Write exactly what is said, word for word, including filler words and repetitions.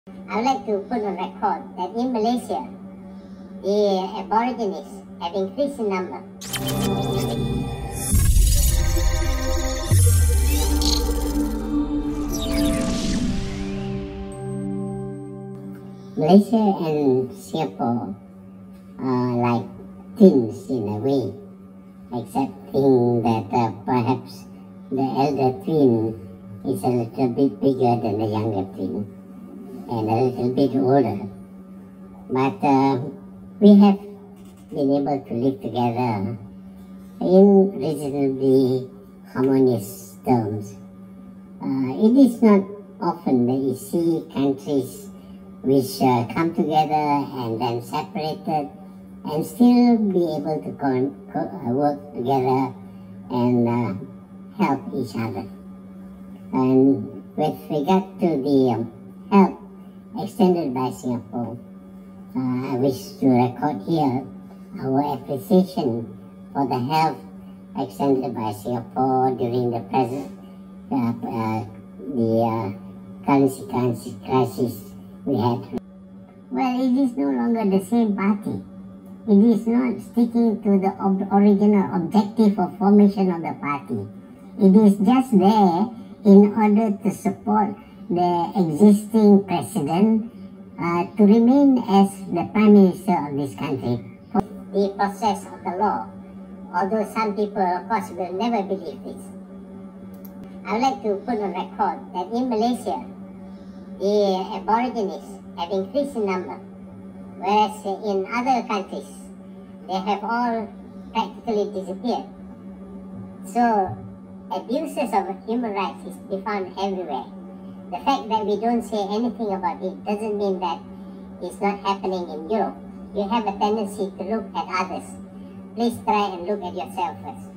I would like to put on record that in Malaysia, the Aborigines have increased in number. Malaysia and Singapore are like twins in a way, excepting that uh, perhaps the elder twin is a little bit bigger than the younger twin and a little bit older. But uh, we have been able to live together in reasonably harmonious terms. Uh, it is not often that you see countries which uh, come together and then separated and still be able to co co work together and uh, help each other. And with regard to the um, help extended by Singapore, uh, I wish to record here our appreciation for the help extended by Singapore during the present uh, uh, the uh, currency crisis we had. Well, it is no longer the same party. It is not sticking to the ob original objective of formation of the party. It is just there in order to support the existing president uh, to remain as the prime minister of this country. The process of the law, although some people, of course, will never believe this. I would like to put on record that in Malaysia, the Aborigines have increased in number, whereas in other countries, they have all practically disappeared. So, abuses of human rights is to be found everywhere. The fact that we don't say anything about it doesn't mean that it's not happening in Europe. You have a tendency to look at others. Please try and look at yourself first.